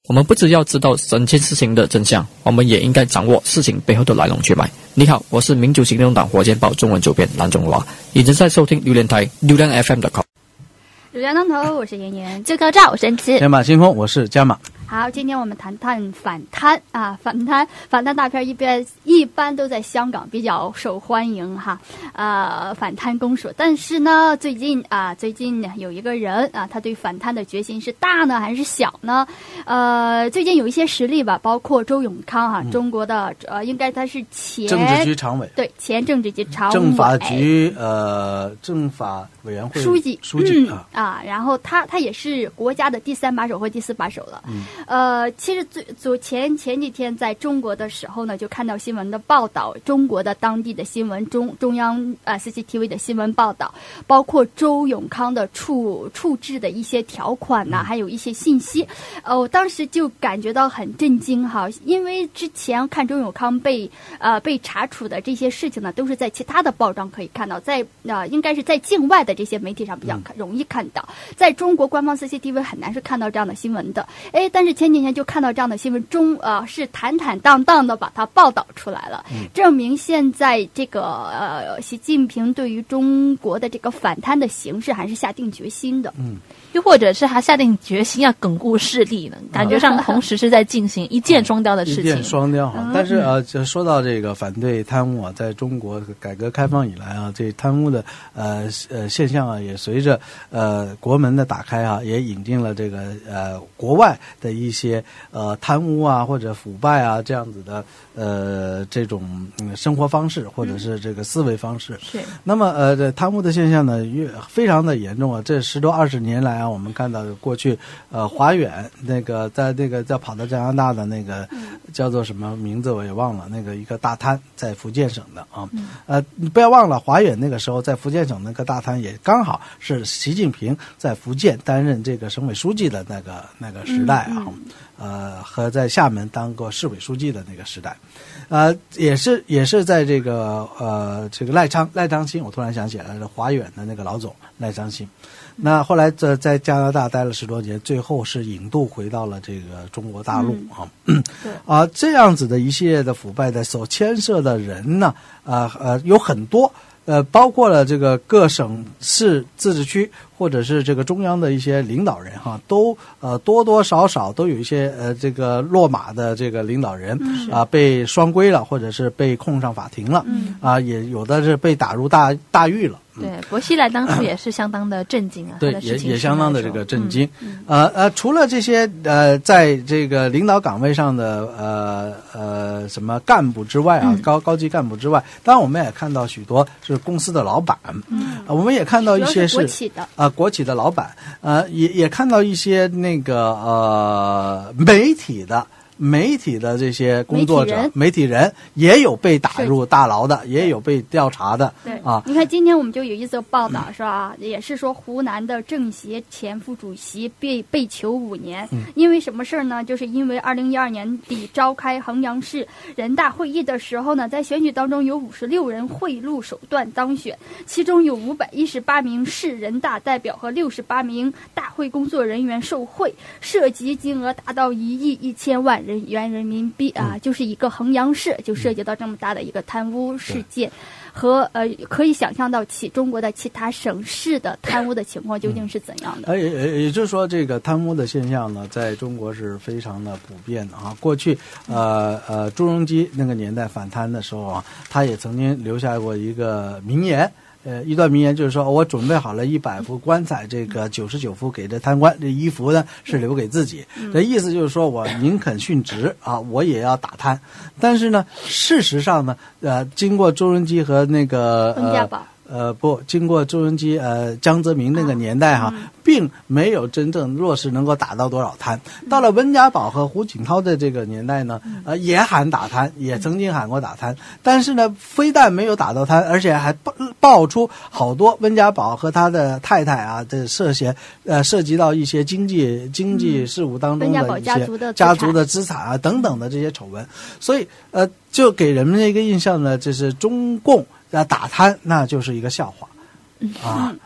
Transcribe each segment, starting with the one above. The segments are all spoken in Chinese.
我们不只要知道整件事情的真相，我们也应该掌握事情背后的来龙去脉。你好，我是民主行动党火箭报中文主编蓝中华，一直在收听榴莲台榴莲 FM.com。 榴莲当头，我是妍妍； 最高照，我是恩慈； 天马行空，我是加马。 好，今天我们谈谈反贪啊，反贪大片一般都在香港比较受欢迎哈，反贪公署。但是呢，最近有一个人啊，他对反贪的决心是大呢还是小呢？最近有一些实例吧，包括周永康哈，中国的应该他是前政治局常委， 对，前政治局常委， 政法局政法委员会书记然后他也是国家的第3把手或第4把手了。其实前几天在中国的时候呢，就看到新闻的报道，中国的当地的新闻中央CCTV 的新闻报道，包括周永康的处置的一些条款呐，还有一些信息。我当时就感觉到很震惊哈，因为之前看周永康被查处的这些事情呢，都是在其他的报章可以看到，在应该是在境外的这些媒体上比较容易看到，在中国官方 CCTV 很难是看到这样的新闻的。但是前几天就看到这样的新闻是坦荡荡的把它报道出来了，证明现在这个习近平对于中国的这个反贪的形势还是下定决心的。 又或者是他下定决心要巩固势力呢？感觉上同时是在进行一箭双雕的事情。 一箭双雕哈。但是就说到这个反对贪污啊，在中国改革开放以来啊，这贪污的现象啊，也随着国门的打开啊，也引进了这个国外的一些贪污啊或者腐败啊这样子的这种生活方式或者是这个思维方式。 是。 那么这贪污的现象呢，非常的严重啊。这10多20年来啊，我们看到过去华远在跑到加拿大的那个叫做什么名字我也忘了，那个一个大滩在福建省的啊。你不要忘了，华远那个时候在福建省那个大滩也刚好是习近平在福建担任这个省委书记的那个时代啊。和在厦门当过市委书记的那个时代，也是在这个赖昌星，我突然想起来了，华远的那个老总赖昌星。那后来在加拿大待了10多年，最后是引渡回到了这个中国大陆这样子的一系列的腐败的所牵涉的人呢，有很多。包括了这个各省市自治区或者是这个中央的一些领导人哈，都多多少少都有一些这个落马的这个领导人被双规了，或者是被控上法庭了也有的是被打入大狱了。 对，薄熙来当初也是相当的震惊啊， 对，也相当的这个震惊。除了这些在这个领导岗位上的什么干部之外啊，高级干部之外，当然我们也看到许多是公司的老板，我们也看到一些是国企的老板，也看到一些那个媒体的这些工作者、媒体人也有被打入大牢的，也有被调查的。 对啊，你看今天我们就有一则报道是吧？也是说湖南的政协前副主席被囚5年，因为什么事儿呢？就是因为2012年底召开衡阳市人大会议的时候呢，在选举当中有56人贿赂手段当选，其中有518名市人大代表和68名大会工作人员受贿，涉及金额达到1亿1000万元人民币啊，就是一个衡阳市就涉及到这么大的一个贪污事件，和可以想象到中国的其他省市的贪污的情况究竟是怎样的。 也就是说，这个贪污的现象呢，在中国是非常的普遍的啊。过去朱镕基那个年代反贪的时候啊，他也曾经留下过一个名言。一段名言就是说，我准备好了100副棺材，这个99副给这贪官，这1副呢是留给自己。这意思就是说我宁肯殉职啊，我也要打贪。但是呢，事实上呢，经过周镕基和那个温家宝。 经过周镕基江泽民那个年代并没有真正落实能够打到多少贪。到了温家宝和胡锦涛的这个年代呢，也喊打贪，也曾经喊过打贪，但是呢，非但没有打到贪，而且还爆出好多温家宝和他的太太啊，这涉及到一些经济事务当中的一些家族的资产啊等等的这些丑闻，所以就给人们的一个印象呢，就是中共打贪那就是一个笑话啊。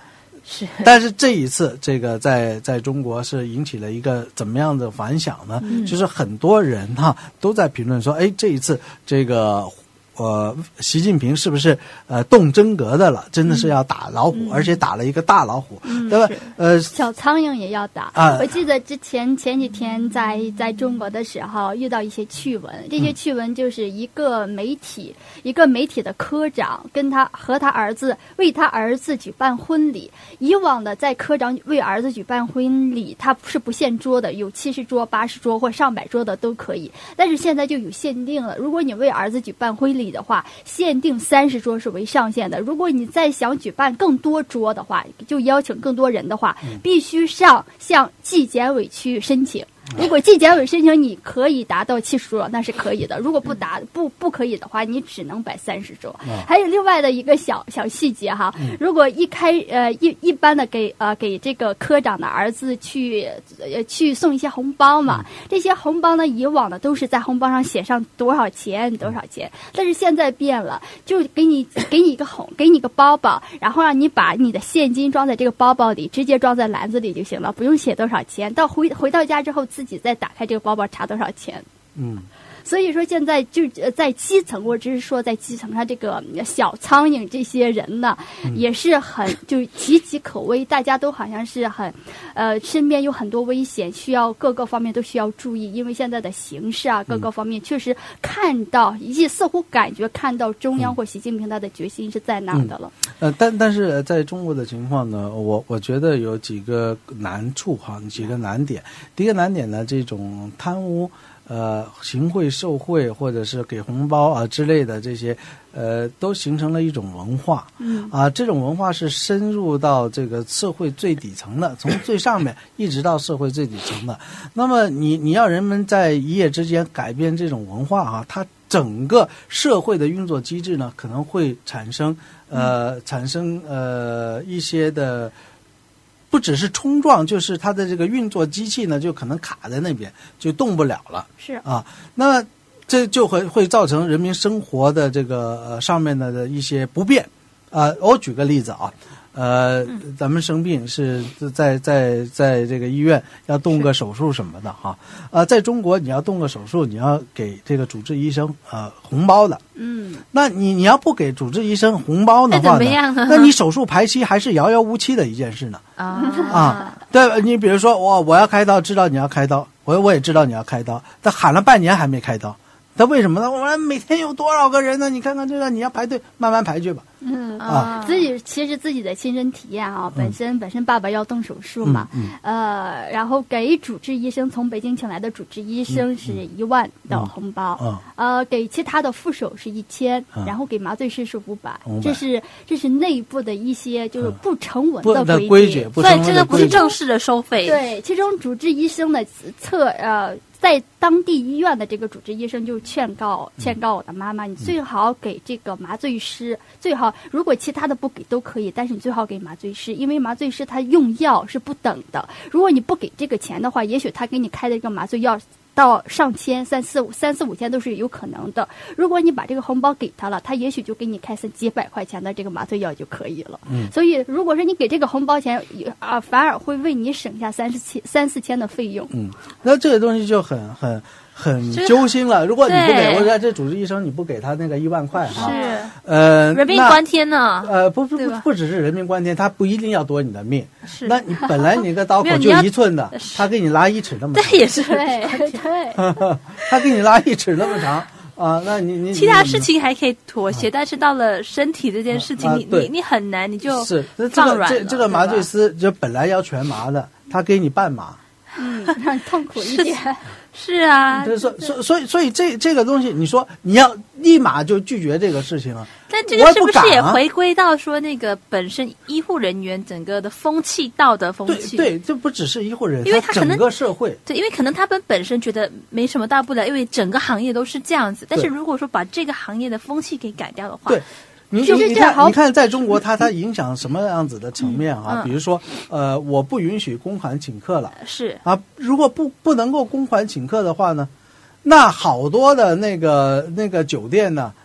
是， 但是这一次这个在中国是引起了一个怎么样的反响呢？就是很多人都在评论说，哎，这一次这个习近平是不是动真格的了？真的是要打老虎，而且打了一个大老虎，对吧？ 小苍蝇也要打。我记得前几天在中国的时候遇到一些趣闻，这些趣闻就是一个媒体的科长和他儿子为他儿子举办婚礼。以往的在科长为儿子举办婚礼，他是不限桌的，有70桌、80桌或上百桌的都可以。但是现在就有限定了，如果你为儿子举办婚礼的话，限定30桌是为上限的。如果你再想举办更多桌的话，就邀请更多人的话，必须向纪检委去申请。如果纪检委申请你可以达到70桌，那是可以的。如果不可以的话，你只能摆30桌。还有另外的一个小细节哈，如果一般的给这个科长的儿子去送一些红包嘛，这些红包呢，以往的都是在红包上写上多少钱，但是现在变了，就给你一个包包，然后让你把你的现金装在这个包包里，直接装在篮子里就行了，不用写多少钱。回到家之后，自己再打开这个包包查多少钱。所以说现在就在基层，我只是说在基层上这个小苍蝇这些人呢，也是很就岌岌可危，大家都好像是很身边有很多危险，需要各个方面都需要注意，因为现在的形势啊各个方面确实似乎感觉看到中央或习近平他的决心是在那的了。 但是在中国的情况呢，我觉得有几个难处几个难点。第一个难点呢，这种贪污行贿受贿或者是给红包之类的这些都形成了一种文化。这种文化是深入到这个社会最底层的，从最上面一直到社会最底层的。那么你要人们在一夜之间改变这种文化它整个社会的运作机制呢，可能会产生一些的，不只是冲撞，就是它的这个运作机器呢，就可能卡在那边，就动不了了。 是那这就会造成人民生活的这个上面的一些不便。我举个例子咱们生病是在这个医院要动个手术什么的在中国你要动个手术，你要给这个主治医生红包的。那你要不给主治医生红包的话呢，那你手术排期还是遥遥无期的一件事呢。对，你比如说我要开刀，知道你要开刀，我也知道你要开刀，但喊了半年还没开刀。他为什么呢？我每天有多少个人呢？你看看这个，你要排队，慢慢排去吧。 其实自己的亲身体验本身爸爸要动手术嘛，然后给主治医生，从北京请来的主治医生是1万的红包，给其他的副手是1000，然后给麻醉师是500，这是内部的一些就是不成文的规矩， 所以这个不是正式的收费。 对，其中主治医生的在当地医院的这个主治医生就劝告我的妈妈，你最好给这个麻醉师，最好如果其他的不给都可以，但是你最好给麻醉师，因为麻醉师他用药是不等的，如果你不给这个钱的话，也许他给你开的这个麻醉药到上千、3、4、5千都是有可能的。如果你把这个红包给他了，他也许就给你开几百块钱的这个麻醉药就可以了。所以如果说你给这个红包钱反而会为你省下3、4千的费用。 那这个东西就很揪心了。如果你不给，我说这主治医生你不给他那个1万块人命关天呢。 不只是人命关天，他不一定要夺你的命。那你本来你个刀口就1寸的，他给你拉1尺那么长， 这也是对， 他给你拉1尺那么长那你其他事情还可以妥协，但是到了身体这件事情，你很难，你就放软了。 这个麻醉师就本来要全麻的，他给你半麻， 让你痛苦一点。 是啊， 所以这个东西，你说你要立马就拒绝这个事情了， 但这个是不是也回归到说那个本身医护人员整个的风气、道德风气？ 对，这不只是医护人员， 因为他整个社会， 对，因为可能他们本身觉得没什么大不了，因为整个行业都是这样子。但是如果说把这个行业的风气给改掉的话， 对。你看，在中国它影响什么样子的层面比如说，我不允许公款请客了， 是如果不能够公款请客的话呢，那好多的那个酒店呢，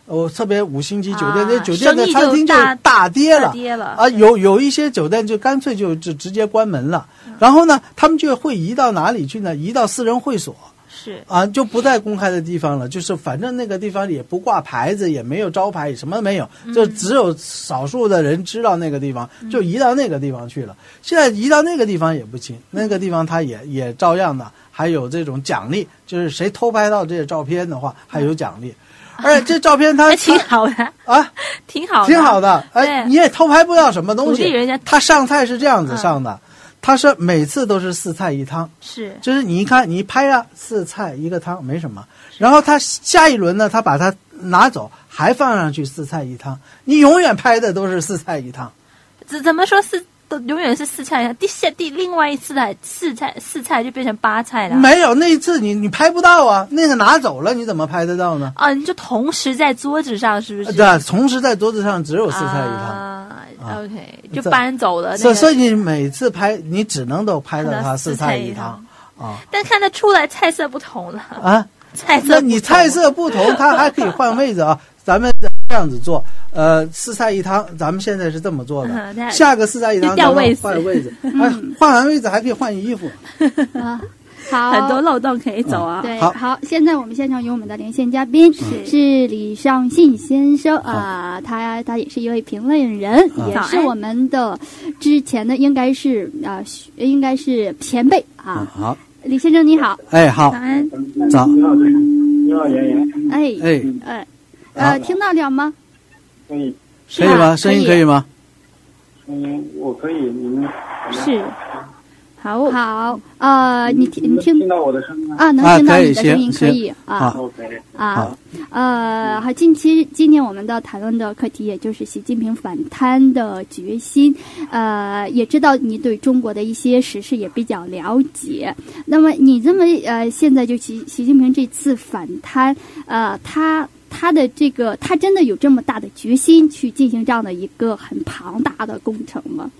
特别5星级酒店，这酒店生意的餐厅就大跌了啊，有一些酒店就干脆就直接关门了。然后呢，他们就会移到哪里去呢？移到私人会所。 是啊，就不在公开的地方了，就是反正那个地方也不挂牌子，也没有招牌，什么都没有，就只有少数的人知道那个地方，就移到那个地方去了。现在移到那个地方也不行，那个地方它也照样的，还有这种奖励，就是谁偷拍到这些照片的话，还有奖励。而且这照片它挺好的啊， 挺好的， 挺好的。哎，你也偷拍不到什么东西。 人家他上菜是这样子上的。他是每次都是4菜1汤， 是， 就是你一看你拍了4菜1个汤没什么，然后他下一轮呢，他把它拿走，还放上去4菜1汤，你永远拍的都是4菜1汤。 怎么说都永远是4菜另外一次的4菜就变成8菜了？ 没有，那一次你拍不到啊，那个拿走了，你怎么拍得到呢？ 啊，你就同时在桌子上是不是？ 对，同时在桌子上只有4菜1汤。 OK， 就搬走了。 所以你每次拍，你只能都拍到它4菜1汤啊。 但看得出来菜色不同了啊， 菜色。 那你菜色不同，它还可以换位置啊。咱们这样子做，4菜1汤，咱们现在是这么做的。下个4菜1汤咱们换位置，换完位置还可以换衣服啊。好， 很多漏洞可以走啊。 对，好，现在我们现场有我们的连线嘉宾是李尚信先生啊，他也是一位评论人，也是我们的之前的应该是前辈啊。 好， 李先生你好。 哎，好， 早安。 早。 你好，妍妍。 听到了吗？ 可以。 可以吗？声音可以吗？ 声音我可以，你们是。好，你听到我的声音吗？ 啊，能听到你的声音，可以啊。 OK 啊，好，今天我们的谈论的课题也就是习近平反贪的决心，也知道你对中国的一些时事也比较了解。那么你认为现在就习近平这次反贪，他的这个他真的有这么大的决心去进行这样的一个很庞大的工程吗？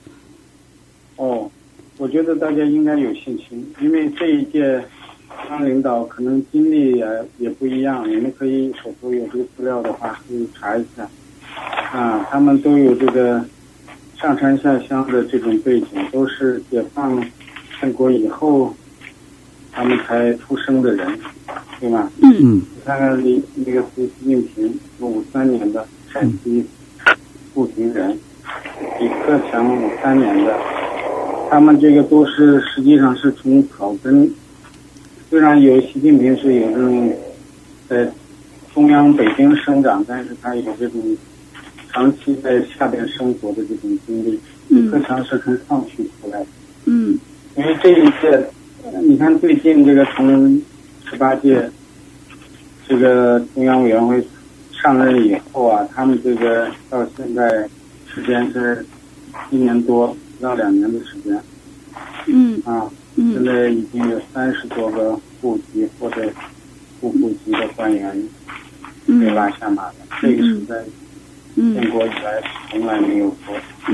我觉得大家应该有信心，因为这一届当领导可能经历也不一样，你们可以手头有这个资料的话可以查一下啊，他们都有这个上山下乡的这种背景，都是解放建国以后他们才出生的人，对吗？你看看那个习近平53年的陕西富平人，李克强53年的，他们这个都是实际上是从草根，虽然习近平是有这种在中央北京生长，但是他有这种长期在下边生活的这种经历。李克强是从上区出来的。因为这一届，你看最近这个从18届这个中央委员会上任以后啊，他们这个到现在时间是1年多到2年的时间。现在已经有30多个部级或者副部级的官员被拉下马了，这个是在建国以来从来没有过。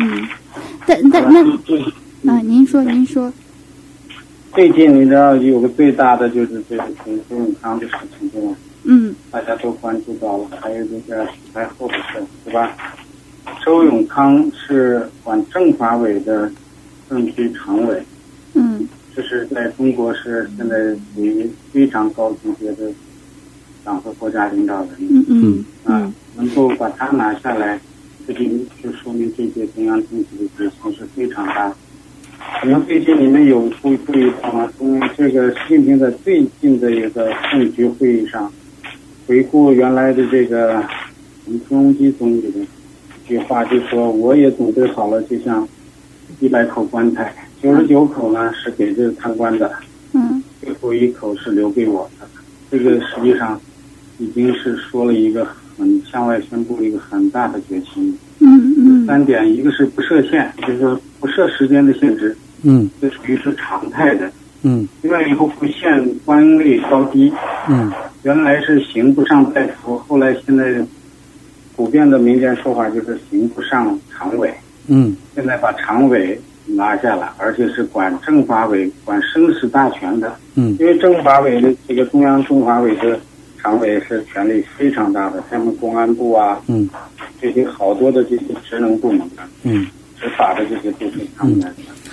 您说。 最近你知道有个最大的就是这个周永康的事情，对吗？大家都关注到了，还有这个许太后的事，对吧？周永康是管政法委的政区常委，这是在中国是现在属于非常高级别的党和国家领导人，能够把他拿下来，这就说明这届中央政府的决心是非常大的。可能最近你们有注意到吗？从这个习近平在最近的一个政局会议上，回顾原来的这个我们朱镕基总理的一句话，就说我也准备好了，就像100口棺材，99口呢是给这个贪官的，最后1口是留给我的。这个实际上已经是说了一个向外宣布了一个很大的决心。3点，一个是不设限，就是说不设时间的限制，这属于是常态的。另外以后不限官位高低，原来是刑不上大夫，后来现在普遍的民间说法就是刑不上常委。现在把常委拿下了，而且是管政法委、管生死大权的。因为政法委的这个中央政法委的常委是权力非常大的，他们公安部啊，这些好多的这些职能部门啊，执法的这些都是他们来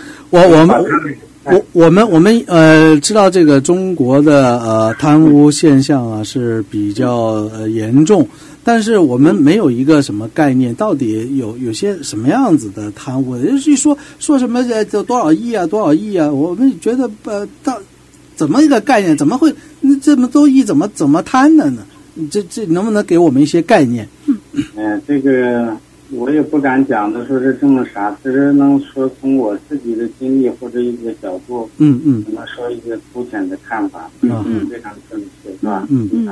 的。 我们知道这个中国的贪污现象啊是比较严重，但是我们没有一个什么概念，到底有些什么样子的贪污？就是说什么多少亿啊，我们觉得到怎么一个概念？怎么会这么多亿怎么贪的呢？这能不能给我们一些概念？ 这个我也不敢讲的说是这么傻，只是能说从我自己的经历或者一些角度，怎么说一些粗浅的看法，非常正确，是吧？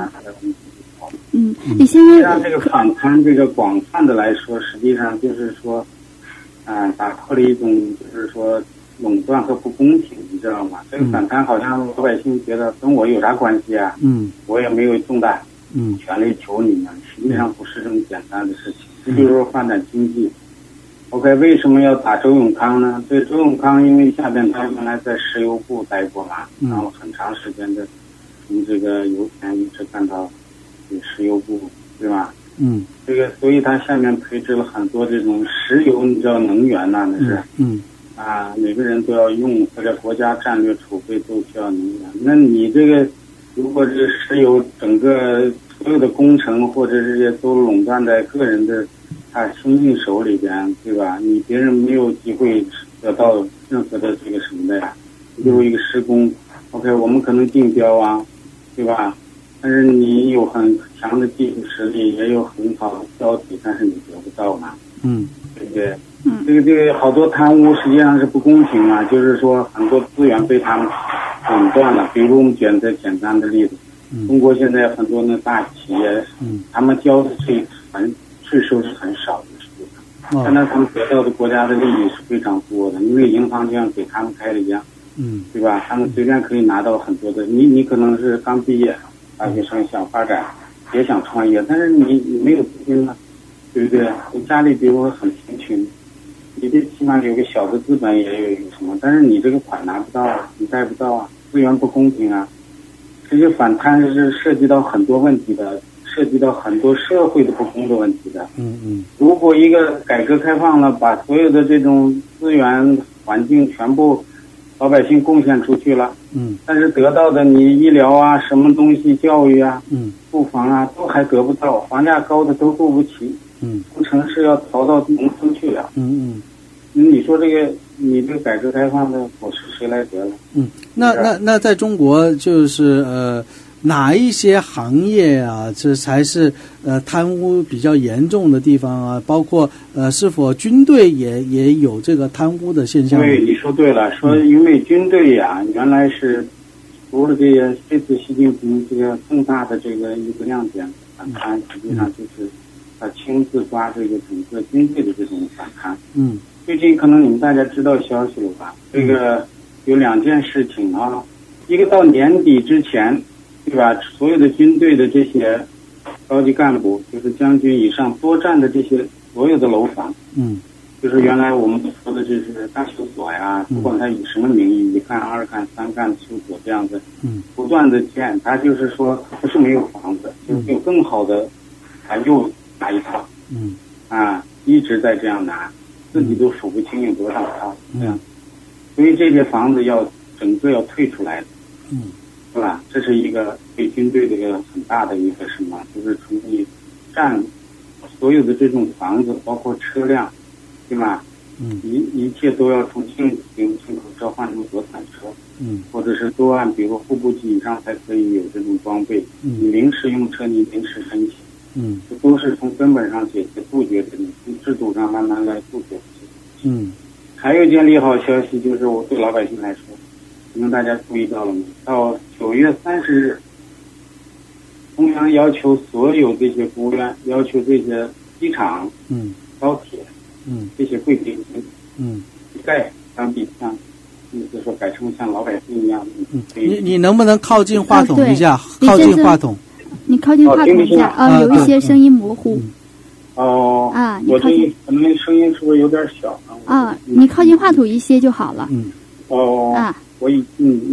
李先生， 像这个反贪，这个广泛的来说，实际上就是说，打破了一种就是说垄断和不公平，你知道吗？这个反贪好像老百姓觉得跟我有啥关系啊？我也没有重大权力求你们，实际上不是这么简单的事情。这就是说发展经济。OK， 为什么要打周永康呢？这周永康因为下边他原来在石油部待过嘛，然后很长时间的从这个油田一直干到石油部，对吧？这个所以他下面培植了很多这种石油，你知道能源呐，那是每个人都要用，或者国家战略储备都需要能源。那你这个如果这个石油整个所有的工程或者这些都垄断在个人的亲信手里边，对吧？你别人没有机会得到任何的这个什么的呀。比如一个施工 ，OK， 我们可能竞标啊，对吧？但是你有很强的技术实力，也有很好的标底，但是你得不到嘛，对不对？这个好多贪污实际上是不公平啊，就是说很多资源被他们垄断了。比如我们举个简单的例子，中国现在很多的大企业，他们交的税收是很少的，实际上，但是他们得到的国家的利益是非常多的，因为银行就像给他们开了一样，对吧？他们随便可以拿到很多的。你可能是刚毕业，大学生想发展，也想创业，但是你没有资金了，对不对？你家里比如说很贫穷，你这起码有个小的资本，也有一个什么，但是你这个款拿不到啊，你贷不到啊，资源不公平啊。这些反贪是涉及到很多问题的，涉及到很多社会的不公的问题的。如果一个改革开放了，把所有的这种资源环境全部老百姓贡献出去了，但是得到的你医疗啊、什么东西、教育啊、住房啊都还得不到，房价高的都付不起，从城市要逃到农村去了。你说你这个改革开放的果实谁来得了？ 那在中国就是哪一些行业啊，这才是贪污比较严重的地方啊？包括是否军队也有这个贪污的现象？ 对，你说对了，说因为军队呀，原来是除了这次习近平这个重大的这个一个亮点反贪，实际上就是他亲自抓这个整个军队的这种反贪。最近可能你们大家知道消息了吧？这个有2件事情啊，一个到年底之前，对吧？所有的军队的这些高级干部，就是将军以上多占的这些所有的楼房，就是原来我们说的就是大修所呀，不管他以什么名义，1干、2干、3干修所这样子，不断的建，他就是说不是没有房子，就是有更好的，他又拿一套，一直在这样拿。自己都数不清有多少套，这样，所以这些房子整个要退出来的，是吧？这是一个对军队这个很大的一个什么，就是从你占所有的这种房子，包括车辆，对吧？一切都要从进口车换成国产车，或者是都按比如副部级以上才可以有这种装备，你临时用车你临时申请。这都是从根本上解决杜绝这种，从制度上慢慢来杜绝这些。还有一件利好消息，就是我对老百姓来说，你们大家注意到了吗？到9月30日，中央要求所有这些公务员，要求这些机场、高铁，这些贵宾厅，再当地像，就是说改成像老百姓一样。 你能不能靠近话筒一下？靠近话筒。 你靠近话筒一下有一些声音模糊。 你靠近，可能声音是不是有点小你靠近话筒一些就好了。 我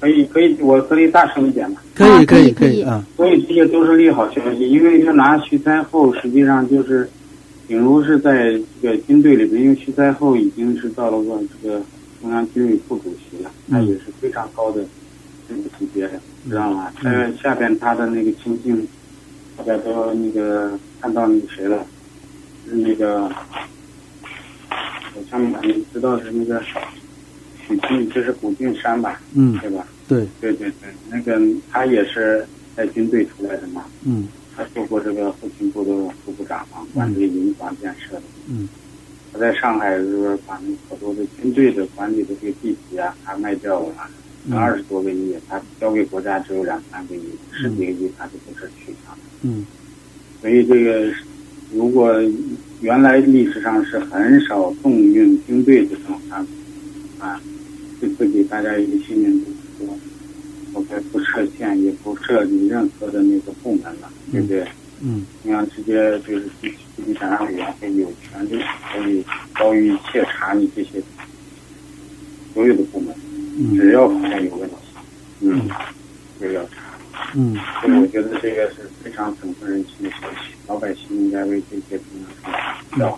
可以，我可以大声一点吗？ 可以啊。 所以这些都是利好消息，因为他拿徐才厚，实际上就是顶如是在这个军队里边，因为徐才厚已经是到了这个中央军委副主席了，他也是非常高的这个级别的，知道吗？下边他的那个亲信，大家都那个看到那个谁了，是那个上面你知道是那个许晋，这是古晋山吧？对吧？对，那个他也是在军队出来的嘛。他做过这个后勤部的副部长嘛，管理银行建设的。他在上海就是把那好多的军队的管理的这个地皮啊，他卖掉了，20多个亿，他交给国家只有2-3个亿，10几个亿他就不是去他。所以这个如果原来历史上是很少动用军队这种就会给大家一个信任，就是说我们不设限，也不设你任何的那个部门了，对不对？你要直接就是地产商委员会有权利可以高于一切查你这些所有的部门，只要发现有问题，就要查。所以我觉得这个是非常振奋人心的消息，老百姓应该为这些中央上要。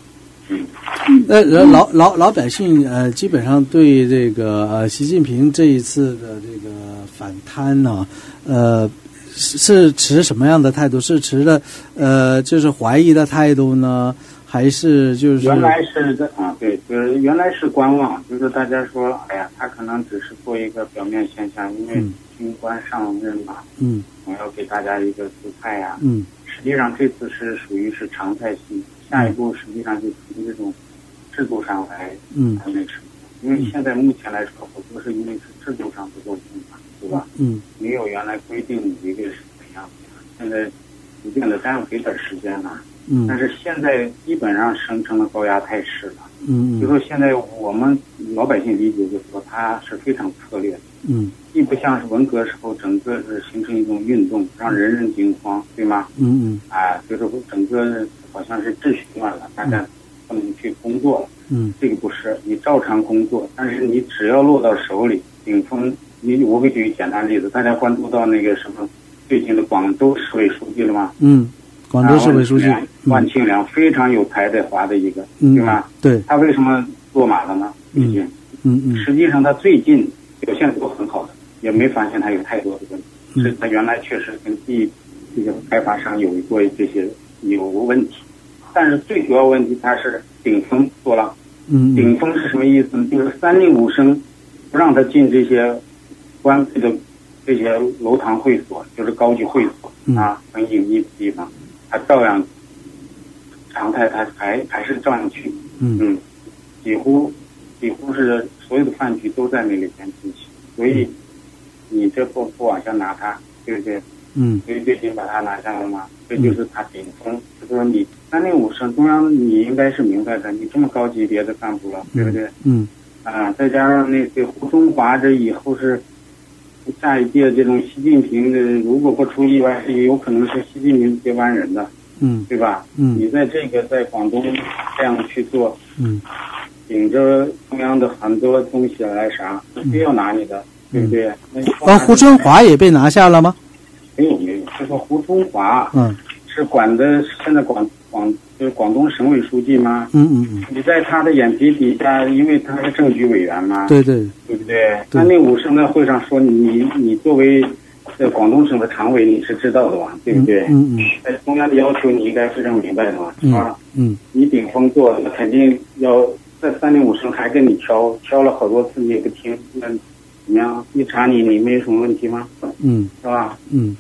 老百姓基本上对这个习近平这一次的这个反贪呢，是持什么样的态度？是持的就是怀疑的态度呢，还是就是原来是对，就是原来是观望，就是大家说，哎呀，他可能只是做一个表面现象，因为军官上任嘛，我要给大家一个姿态呀，实际上这次是属于是常态性。下一步实际上就从这种制度上来那什么，因为现在目前来说，好多是因为是制度上不够正常，对吧？没有原来规定一个是怎样的，现在逐渐的单给点时间了。但是现在基本上生成了高压态势了。就说现在我们老百姓理解，就是说它是非常策略的。既不像是文革时候整个是形成一种运动，让人人惊慌，对吗？就是整个好像是秩序乱了，大家不能去工作了。这个不是，你照常工作，但是你只要落到手里，顶峰，我给举简单例子，大家关注到那个什么最近的广州市委书记了吗？ 广州市委书记万庆良非常有才华的一个，对吗？ 对， 他为什么落马了呢？实际上他最近表现都很好的，也没发现他有太多的问题。是他原来确实跟这个开发商有过这些有问题，但是最主要问题他是顶峰做了。顶峰是什么意思呢？就是3令5申不让他进这些关闭的这些楼堂会所，就是高级会所很隐秘的地方，他照样常态，他还是照样去。几乎是所有的饭局都在那里边进行，所以你这不往下拿他，对不对？所以最近把他拿下了嘛，这就是他顶峰。就是说你3令5申，中央你应该是明白的，你这么高级别的干部了，对不对？再加上那个胡春华，这以后是下一届这种习近平的，如果不出意外，是有可能是习近平接班人的，对吧？你在这个在广东这样去做，顶着中央的很多东西来非要拿你的，对不对？ 胡春华也被拿下了吗？ 没有，就说胡春华是管的现在就是广东省委书记吗？你在他的眼皮底下，因为他是政局委员嘛，对不对？3令5申在会上说你作为广东省的常委，你是知道的吧，对不对？在中央的要求你应该非常明白的嘛，你顶峰做，那肯定要在3令5申还跟你挑了好多次，你也不听，那怎么样？一查你没有什么问题吗？是吧？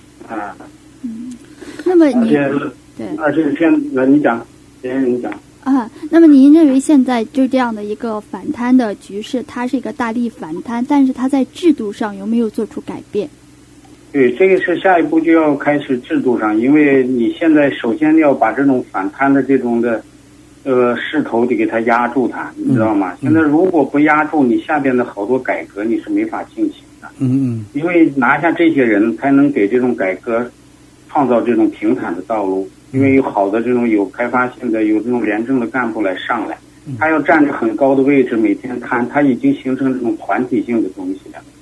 那么你而且你讲，先你讲。 那么您认为现在就这样的一个反贪的局势，它是一个大力反贪，但是它在制度上有没有做出改变？ 对，这个是下一步就要开始制度上，因为你现在首先要把这种反贪的这种的势头得给它压住它，你知道吗？现在如果不压住，你下边的好多改革你是没法进行的。因为拿下这些人才能给这种改革创造这种平坦的道路，因为有好的这种有开发性的有这种廉政的干部来上来，他要站着很高的位置每天看，他已经形成这种团体性的东西了。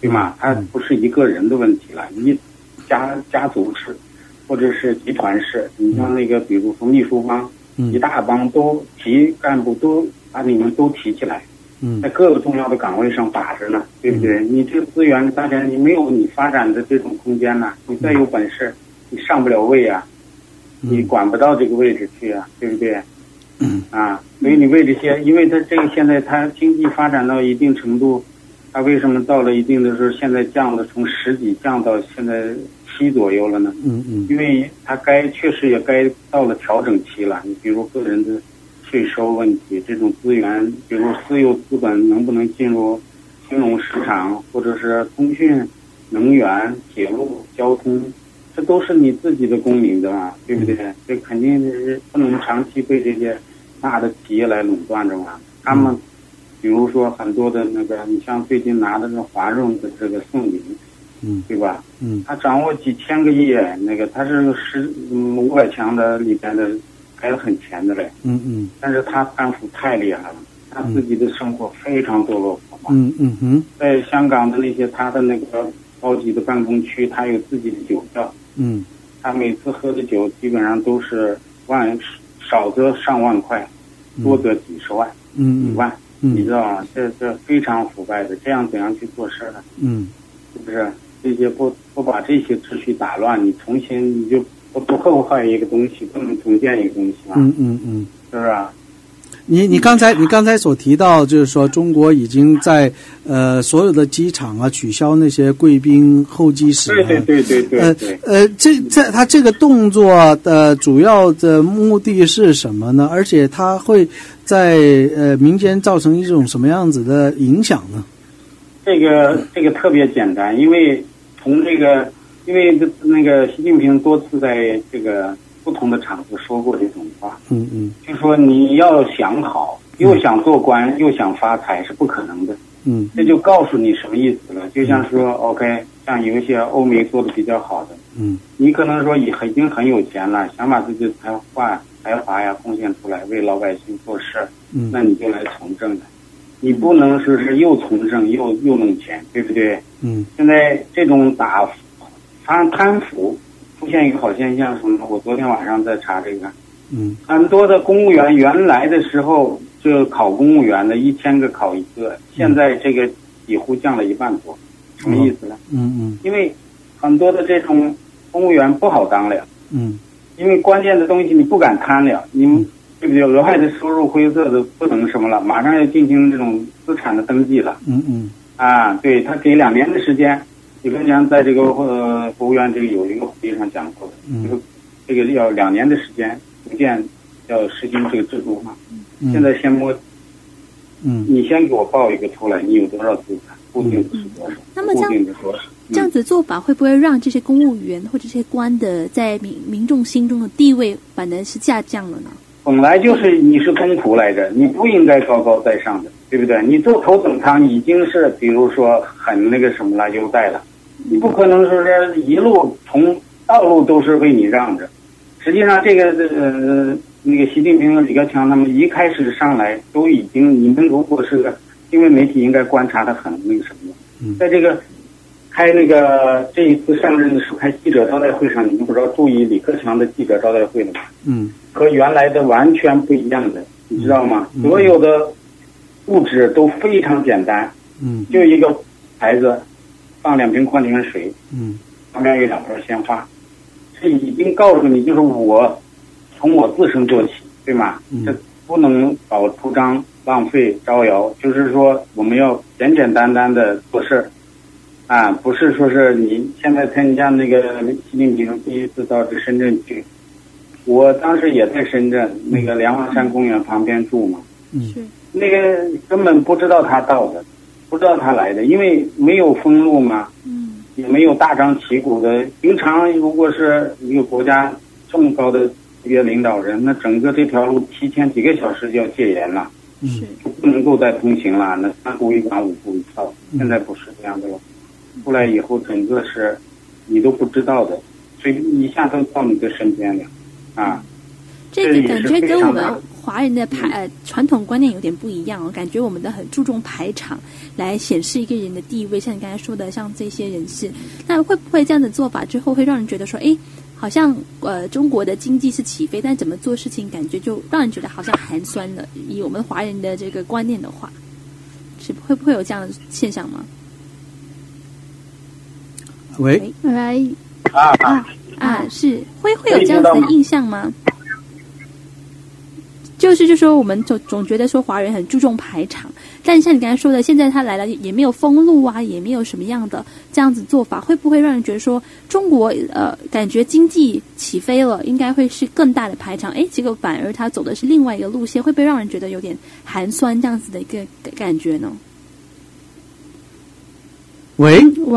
对吗？它不是一个人的问题了，一家族式或者是集团式。你像那个，比如说秘书帮，一大帮都干部都把你们都提起来，在各个重要的岗位上把着呢，对不对？你这个资源大家你没有你发展的这种空间呢，你再有本事，你上不了位啊，你管不到这个位置去啊，对不对？所以你为这些，因为它这个现在它经济发展到一定程度，它为什么到了一定的时候，现在降的从10几降到现在7左右了呢？因为它确实也该到了调整期了。你比如个人的税收问题，这种资源，比如私有资本能不能进入金融市场，或者是通讯、能源、铁路、交通，这都是你自己的公民的嘛，对不对？这肯定是不能长期被这些大的企业来垄断着嘛。他们比如说很多的那个，你像最近拿的那华润的这个宋林，对吧？他掌握几千个亿，那个他是500强的里边的排得很前的嘞。但是他贪腐太厉害了，他自己的生活非常堕落腐化。在香港的那些他的那个高级的办公区，他有自己的酒窖。他每次喝的酒基本上都是少则上万块，多则几十万、1万，你知道吗？这非常腐败的，这样怎样去做事呢？是不是？这些不把这些秩序打乱，你重新你就不破坏一个东西，不能重建一个东西嘛？是不是啊？ 你刚才所提到，就是说中国已经在所有的机场啊取消那些贵宾候机室。对。他这个动作的主要的目的是什么呢？而且它会在民间造成一种什么样子的影响呢？ 这个特别简单，因为那个习近平多次在这个不同的场合说过这种话，就说你要想好，又想做官又想发财是不可能的，这就告诉你什么意思了。就像说 OK， 像有一些欧美做的比较好的，你可能说已经很有钱了，想把自己的才华呀贡献出来，为老百姓做事，那你就来从政的，你不能说是又从政又弄钱，对不对？现在这种贪腐出现一个好现象，什么？我昨天晚上在查这个，很多的公务员原来的时候就考公务员的1000个考1个，现在这个几乎降了1半多，什么意思呢？因为很多的这种公务员不好当了，因为关键的东西你不敢贪了，你对不对？额外的收入灰色的不能什么了，马上要进行这种资产的登记了，对，他给2年的时间。李克强在这个国务院这个有一个会议上讲过的，这个要2年的时间，逐渐要实行这个制度嘛。现在先摸，你先给我报一个出来，你有多少资产，固定的是多少， 那么固定的多少。 这样子做法会不会让这些公务员或者这些官的在民众心中的地位反而是下降了呢？ 本来就是你是公仆来着，你不应该高高在上的，对不对？你坐头等舱已经是比如说很那个什么了，优待了。你不可能说是一路从道路都是为你让着，实际上这个那个习近平和李克强他们一开始上来都已经，你们如果是个新闻媒体应该观察的很那个什么，在这个开那个这一次上任的时候开记者招待会上，你们不知道注意李克强的记者招待会了吗？和原来的完全不一样的，你知道吗？所有的物质都非常简单，就一个牌子。放2瓶矿泉水，旁边有2盆鲜花，这已经告诉你，就是我从我自身做起，对吗？这不能搞铺张、浪费、招摇，就是说我们要简简单单的做事，不是说是你现在参加那个习近平第一次到这深圳去，我当时也在深圳那个莲花山公园旁边住嘛，那个根本不知道他到的。不知道他来的，因为没有封路嘛，也没有大张旗鼓的。平常如果是一个国家这么高的级别领导人，那整个这条路提前几个小时就要戒严了，就不能够再通行了。那3步一岗5步一哨，现在不是这样的了。出来以后，整个是你都不知道的，所以一下都到你的身边了， 这个感觉跟我们华人的传统观念有点不一样哦，感觉我们的很注重排场来显示一个人的地位，像你刚才说的，像这些人士，那会不会这样的做法之后会让人觉得说，哎，好像中国的经济是起飞，但怎么做事情感觉就让人觉得好像寒酸了？以我们华人的这个观念的话，会不会有这样的现象吗？ 喂， 是会有这样子的印象吗？就说我们总觉得说华人很注重排场，但像你刚才说的，现在他来了也没有封路啊，也没有什么样的这样子做法，会不会让人觉得说中国感觉经济起飞了，应该会是更大的排场？哎，结果反而他走的是另外一个路线，会不会让人觉得有点寒酸这样子的一个感觉呢？ 喂，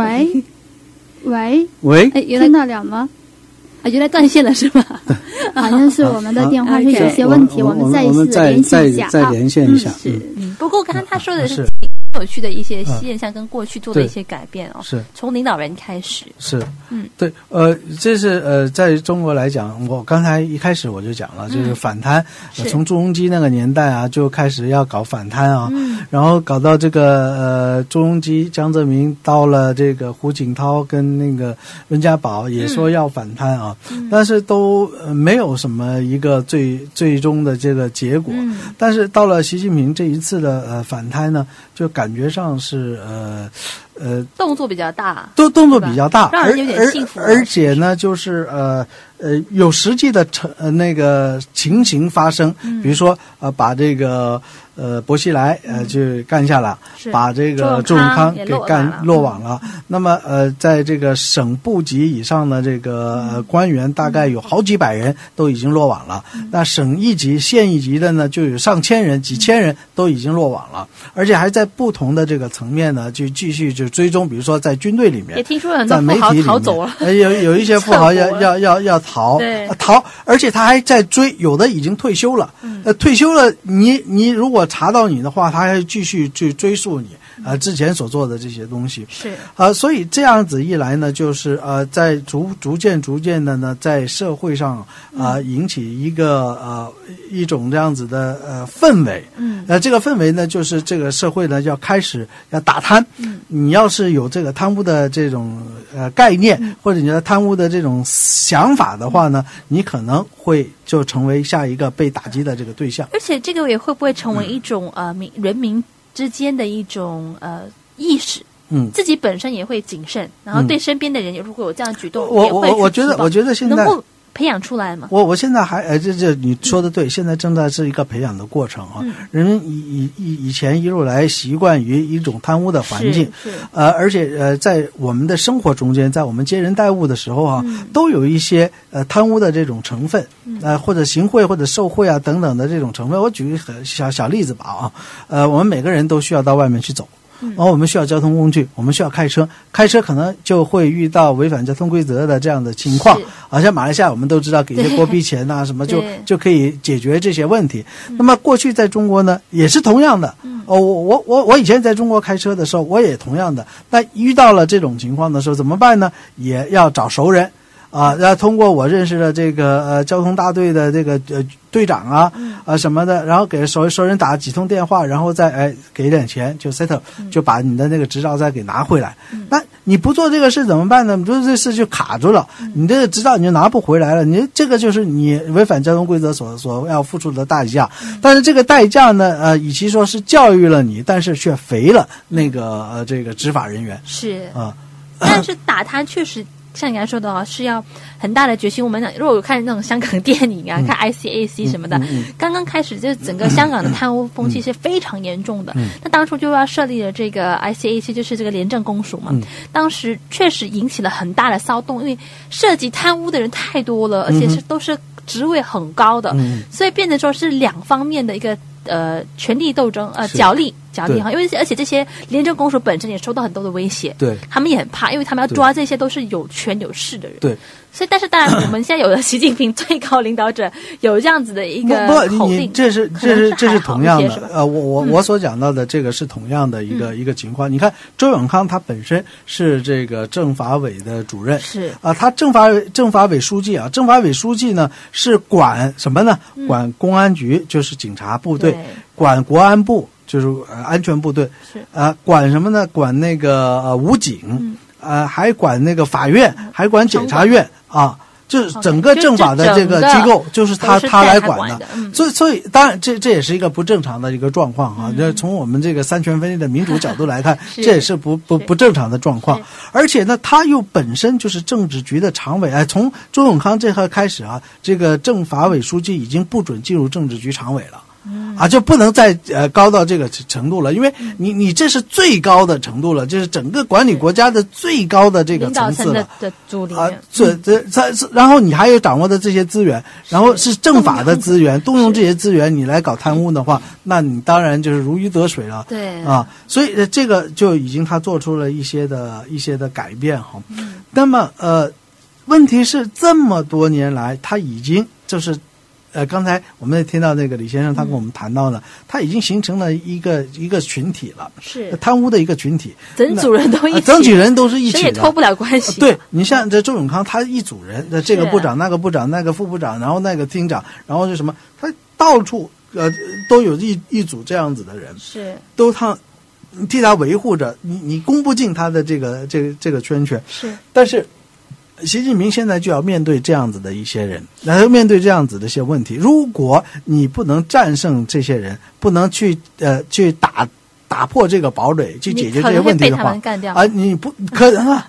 哎，听得了吗？ 原来断线了是吧？ 好像是我们的电话是有些问题，我们再一次连线一下。 再连线一下。 不过刚刚他说的是有趣的一些现象，跟过去做的一些改变哦。 是从领导人开始。 是，对，这是在中国来讲，我刚才一开始我就讲了，就是反贪，从朱镕基那个年代啊，就开始要搞反贪啊，然后搞到这个朱镕基、江泽民到了这个胡锦涛跟那个温家宝也说要反贪啊，但是都没有什么一个最终的这个结果。但是到了习近平这一次的反贪呢，就感觉上是动作比较大， 动作比较大， 让人有点幸福。 而且呢，就是有实际的那个情形发生，比如说把这个薄熙来就干下了，把这个周永康给落网了。那么在这个省部级以上的这个官员，大概有好几百人都已经落网了。那省一级、县一级的呢，就有上千人、几千人都已经落网了，而且还在不同的这个层面呢，就继续就追踪。比如说在军队里面， 也听说很多富豪逃走了， 有一些富豪要逃，而且他还在追，有的已经退休了。退休了，你如果查到你的话，他还继续去追溯你之前所做的这些东西。 是所以这样子一来呢，就是在逐渐的呢，在社会上引起一种这样子的氛围。这个氛围呢，就是这个社会呢要开始要打贪。你要是有这个贪污的这种概念，或者你的贪污的这种想法的话呢，你可能会就成为下一个被打击的这个对象。 而且这个也会不会成为一种人民之间的一种意识？自己本身也会谨慎，然后对身边的人如果有这样的举动， 我觉得现在能够培养出来吗？ 我现在还这你说的对，现在正在是一个培养的过程啊。人们以前一路来习惯于一种贪污的环境，而且在我们的生活中间，在我们接人待物的时候啊，都有一些贪污的这种成分，或者行贿或者受贿啊等等的这种成分。我举个小例子吧我们每个人都需要到外面去走。然后我们需要交通工具，我们需要开车可能就会遇到违反交通规则的这样的情况。好像马来西亚我们都知道给一些国币钱啊什么就可以解决这些问题。那么过去在中国呢也是同样的。我以前在中国开车的时候我也同样的。那遇到了这种情况的时候怎么办呢？也要找熟人要通过我认识的这个交通大队的这个队长什么的，然后给熟人打几通电话，然后再给点钱就 settle，就把你的那个执照再给拿回来。那你不做这个事怎么办呢？你做这事就卡住了，你这个执照你就拿不回来了，你这个就是你违反交通规则所要付出的代价。但是这个代价呢与其说是教育了你，但是却肥了那个这个执法人员。 是但是打贪确实像你刚才说的是要很大的决心。我们如果有看那种香港电影看 ICAC 什么的，刚刚开始就整个香港的贪污风气是非常严重的。那当初就要设立了这个 ICAC， 就是这个廉政公署嘛。当时确实引起了很大的骚动，因为涉及贪污的人太多了，而且都是职位很高的，所以变成说是两方面的一个权力斗争角力哈，因为而且这些廉政公署本身也受到很多的威胁， 对， 他们也很怕，因为他们要抓这些都是有权有势的人， 对。 所以，但是当然，我们现在有了习近平最高领导者有这样子的一个口令， 这是同样的。我所讲到的这个是同样的一个情况。你看周永康他本身是这个政法委的主任， 是他政法委书记啊，政法委书记呢是管什么呢？管公安局，就是警察部队，管国安部，就是安全部队， 是管什么呢？管那个武警。还管那个法院，还管检察院啊，就是整个政法的这个机构，就是他来管的。所以当然这也是一个不正常的一个状况啊。从我们这个三权分立的民主角度来看，这也是不正常的状况。而且呢，他又本身就是政治局的常委，从周永康这刻开始啊，这个政法委书记已经不准进入政治局常委了。就不能再高到这个程度了，因为你这是最高的程度了，就是整个管理国家的最高的这个层次了的主理然后你还有掌握的这些资源，然后是政法的资源，动用这些资源你来搞贪污的话，那你当然就是如鱼得水了。 对啊，所以这个就已经他做出了一些的改变哈。那么问题是这么多年来，他已经就是刚才我们也听到那个李先生他跟我们谈到了，他已经形成了一个群体了， 是贪污的一个群体， 整组人都一起， 整体人都是一起的， 谁也脱不了关系。 对，你像这周永康，他一组人，这个部长、那个部长、那个副部长，然后那个厅长，然后是什么，他到处都有一组这样子的人， 是都替他维护着，你攻不进他的这个圈圈， 是， 但是。习近平现在就要面对这样子的一些人，然后面对这样子的一些问题。如果你不能战胜这些人，不能去打破这个堡垒，去解决这些问题的话，你不可能啊！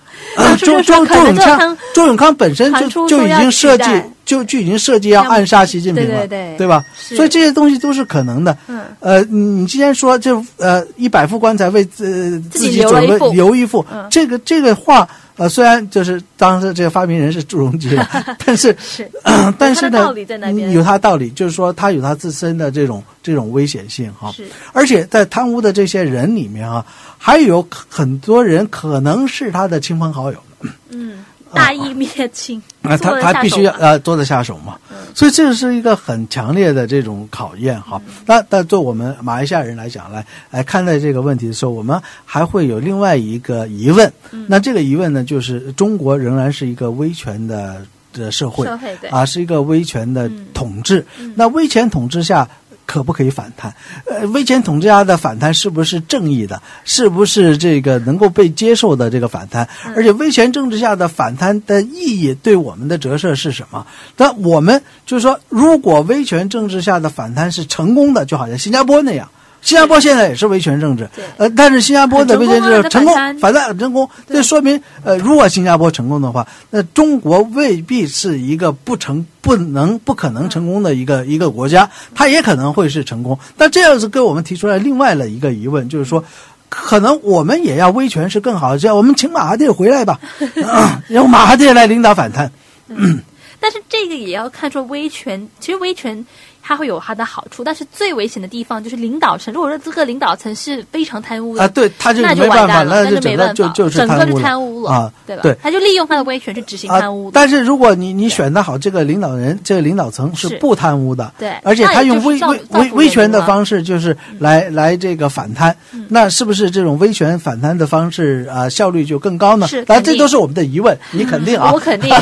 周永康本身就已经设计就已经设计要暗杀习近平了，对吧？所以这些东西都是可能的。你既然说这100副棺材为自己准备留一副，这个话。虽然就是当时这个发明人是朱镕基了，但是呢，有他道理，就是说他有他自身的这种危险性哈。而且在贪污的这些人里面啊，还有很多人可能是他的亲朋好友。 大义灭亲他必须做得下手嘛。所以这是一个很强烈的这种考验哈。但对我们马来西亚人来讲，来看待这个问题的时候，我们还会有另外一个疑问。那这个疑问呢，就是中国仍然是一个威权的社会是一个威权的统治。那威权统治下可不可以反弹？威权统治下的反弹是不是正义的？是不是这个能够被接受的这个反弹？而且威权政治下的反弹的意义对我们的折射是什么？那我们就是说，如果威权政治下的反弹是成功的，就好像新加坡那样。新加坡现在也是威权政治，但是新加坡的威权政治成功，反弹很成功。这说明，如果新加坡成功的话，那中国未必是一个不可能成功的一个国家，它也可能会是成功。但这样是给我们提出来另外的一个疑问，就是说，可能我们也要威权是更好的，这样我们请马哈蒂回来吧，由马哈蒂来领导反弹。 但是这个也要看出威权，其实威权它会有它的好处，但是最危险的地方就是领导层。如果说这个领导层是非常贪污的对，他就那没办法， 那就没办法， 就是整个是贪污了对吧？ 对， 他就利用他的威权去执行贪污但是如果你选得好这个领导人，这个领导层是不贪污的， 对， 而且他用威权的方式就是来这个反贪，那是不是这种威权反贪的方式效率就更高呢？当然这都是我们的疑问，你肯定啊？ 我肯定。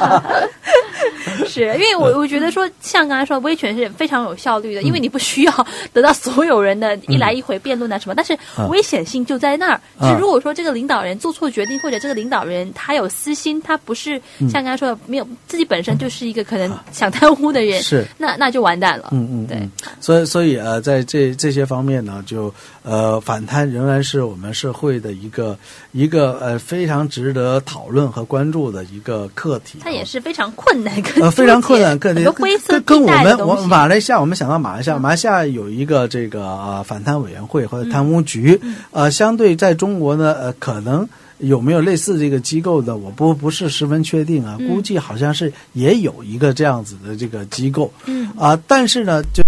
是因为我觉得说，像刚才说，威权是非常有效率的，因为你不需要得到所有人的一来一回辩论什么，但是危险性就在那儿。就是如果说这个领导人做错决定，或者这个领导人他有私心，他不是像刚才说的没有自己本身就是一个可能想贪污的人， 是那就完蛋了。对。 所以在这些方面呢，就反贪仍然是我们社会的一个非常值得讨论和关注的一个课题。 它也是非常困难非常困难课题，跟我们马来西亚，我们想到马来西亚有一个这个反贪委员会或者贪污局，相对在中国呢，可能有没有类似这个机构的，我不是十分确定啊，估计好像是也有一个这样子的这个机构，但是呢，就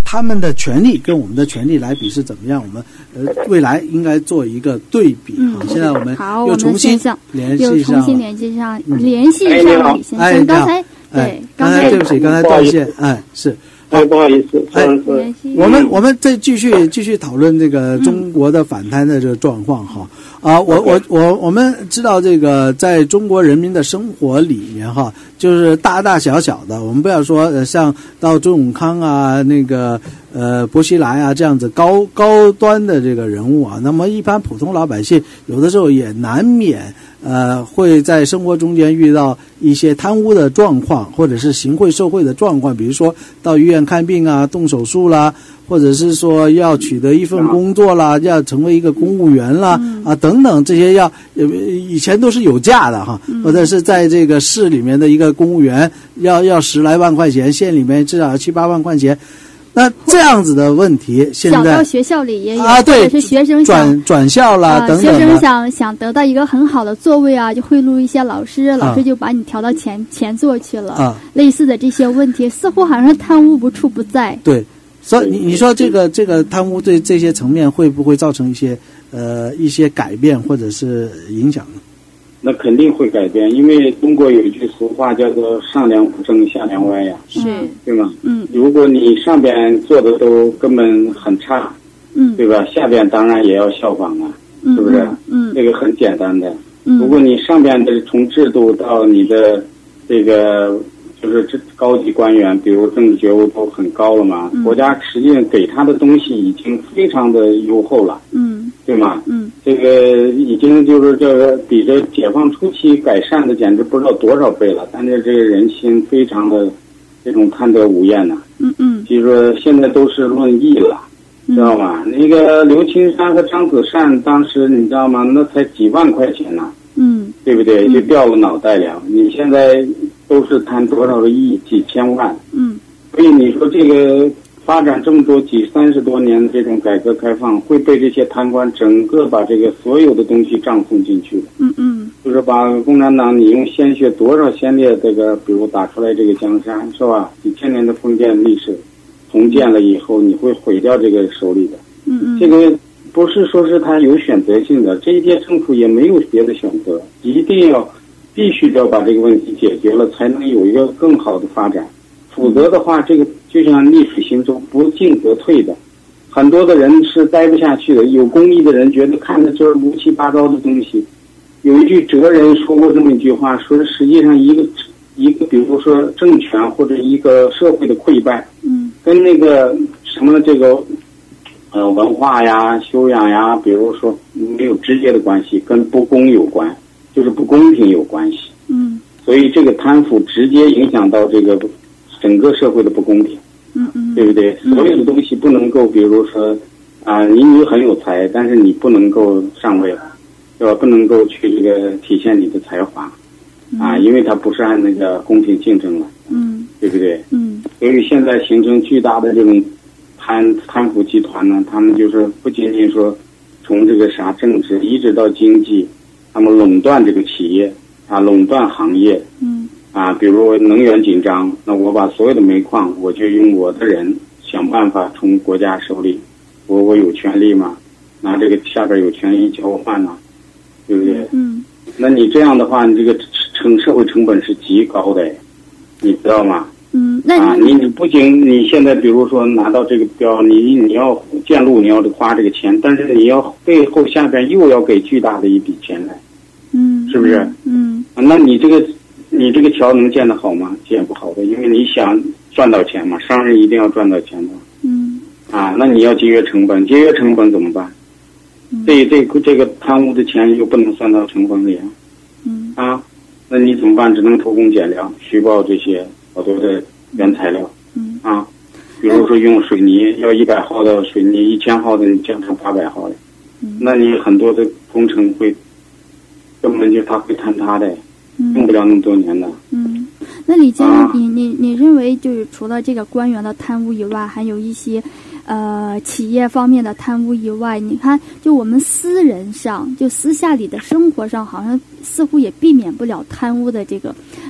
他们的权利跟我们的权利来比是怎么样？我们未来应该做一个对比。现在我们又重新联系上李先生。刚才对不起，刚才断线，是。 不好意思， 我们再继续讨论这个中国的反贪的这个状况哈。我们知道这个在中国人民的生活里面哈，就是大大小小的，我们不要说像到周永康啊，那个薄熙来啊这样子高端的这个人物啊，那么一般普通老百姓有的时候也难免会在生活中间遇到一些贪污的状况，或者是行贿受贿的状况，比如说到医院看病啊，动手术啦，或者是说要取得一份工作啦，要成为一个公务员啦，等等，这些以前都是有价的哈，或者是在这个市里面的一个公务员要10来万块钱，县里面至少要7、8万块钱。那这样子的问题，现在小到学校里也有对， 或者是学生转校啦等等。 学生想得到一个很好的座位啊，就贿赂一些老师，老师就把你调到前座去了。类似的这些问题，似乎好像贪污无处不在。 对，所以你说这个贪污对这些层面会不会造成一些改变或者是影响呢？ 那肯定会改变，因为中国有一句俗话叫做上梁不正下梁歪呀， 是， 对吗？如果你上边做的都根本很差，对吧？下边当然也要效仿啊，是不是？这个很简单的。如果你上边的从制度到你的这个就是高级官员，比如政治觉悟都很高了嘛，国家实际上给他的东西已经非常的优厚了，对吗？这个已经就是这个比着解放初期改善的简直不知道多少倍了，但是这个人心非常的这种贪得无厌呐。就是说现在都是论亿了，知道吗？那个刘青山和张子善当时你知道吗？那才几万块钱呢，对不对？就掉了脑袋了。你现在都是贪多少个亿、几千万，所以你说这个发展这么多30多年的这种改革开放，会被这些贪官整个把这个所有的东西账送进去的。就是把共产党你用鲜血多少先烈这个，比如打出来这个江山是吧？几千年的封建历史重建了以后，你会毁掉这个手里的。这个不是说是他有选择性的，这一届政府也没有别的选择，必须要把这个问题解决了，才能有一个更好的发展。否则的话，这个就像逆水行舟，不进则退的。很多的人是待不下去的，有公益的人觉得看着这乌七八糟的东西。有一句哲人说过这么一句话，说实际上一个比如说政权或者一个社会的溃败，跟那个什么这个文化呀、修养呀，比如说没有直接的关系，跟不公有关，就是不公平有关系。所以这个贪腐直接影响到这个整个社会的不公平，对不对？所有的东西不能够，比如说你很有才，但是你不能够上位了，对吧？不能够去这个体现你的才华，因为它不是按那个公平竞争了，对不对？所以现在形成巨大的这种贪腐集团呢，他们就是不仅仅说从这个政治一直到经济，他们垄断这个企业垄断行业，比如能源紧张，那我把所有的煤矿，我就用我的人想办法从国家手里，我有权利嘛，拿这个下边有权益交换嘛，对不对？那你这样的话，你这个社会成本是极高的，你知道吗？你不仅你现在比如说拿到这个标，你要建路，你要花这个钱，但是你要背后下边又要给巨大的一笔钱来，是不是？那你这个桥能建得好吗？建不好的，因为你想赚到钱嘛，商人一定要赚到钱的。那你要节约成本，节约成本怎么办？这个贪污的钱又不能算到成本里那你怎么办？只能偷工减料，虚报这些好多的原材料。比如说用水泥，要100号的水泥，1000号的你降成800号的，那你很多的工程根本就他会坍塌的，用不了那么多年的。 那李先生，你认为就是除了这个官员的贪污以外，还有一些企业方面的贪污以外，你看就我们私人上，就私下里的生活上，好像似乎也避免不了贪污的这个